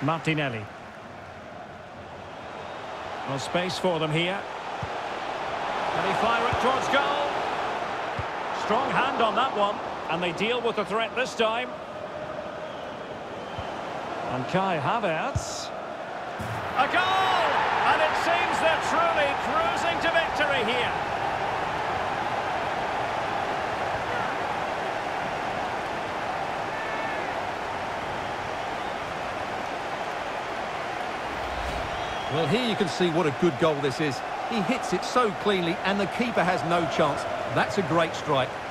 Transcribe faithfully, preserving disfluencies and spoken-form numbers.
Martinelli. No space for them here. Can he fire it towards goal? Strong hand on that one. And they deal with the threat this time. And Kai Havertz. A goal! And it seems they're truly cruising to victory here. Well, here you can see what a good goal this is. He hits it so cleanly and the keeper has no chance. That's a great strike.